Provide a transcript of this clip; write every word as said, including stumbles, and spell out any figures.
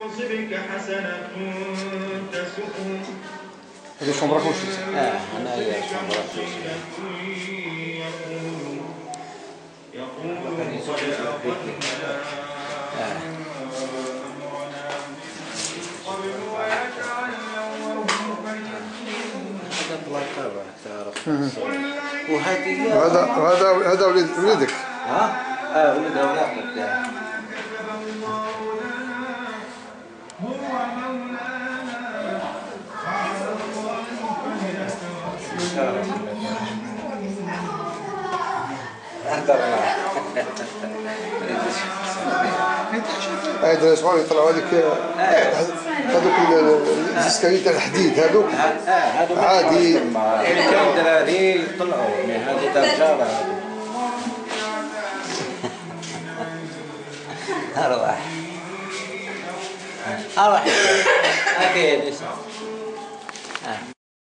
تصبك حسنة تسؤهم. هذه شومبرا كلشي. اه هنايا شومبرا كلشي. يقول قد أضلنا قبل ويتعلم هذا بلاكار تعرف. وهذه هذا هذا هذا وليد وليدك. ها؟ اه ولد اولادك. هذا صغار يطلعوا هذيك هذوك الزسكاية تاع الحديد هذوك عادي. اللي كانوا دراري يطلعوا من هذه الرجاله هذا. أروح أروح أكيد.